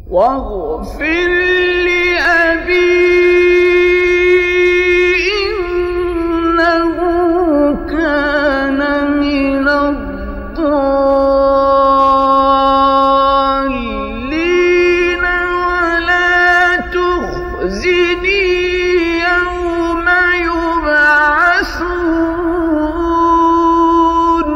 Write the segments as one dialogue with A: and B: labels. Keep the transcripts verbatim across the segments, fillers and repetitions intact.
A: واغفر لأبي إنه كان من الضالين ولا تخزني يوم يبعثون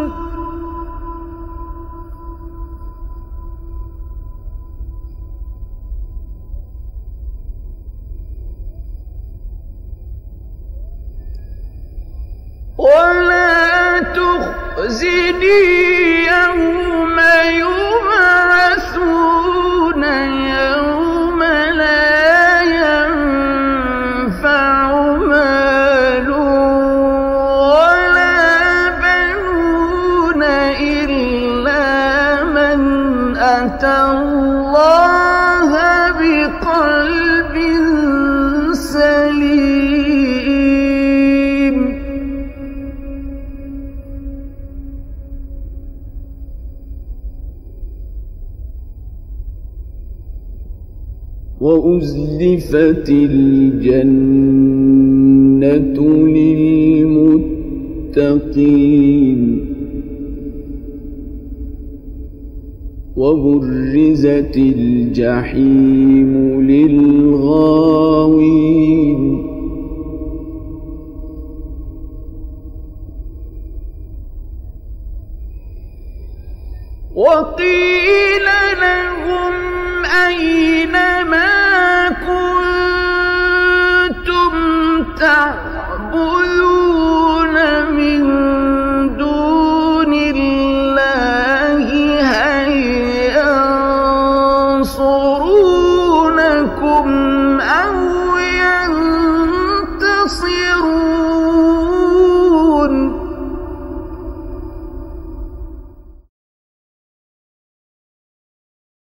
A: ولا تخزني يوم يبعثون يوم لا ينفع مال ولا بنون إلا من أتى الله بقلب سليم. وأزلفت الجنة للمتقين وبرزت الجحيم للغاوين وقيل لهم أين ما كنتم تعبدون من دون الله هل ينصرون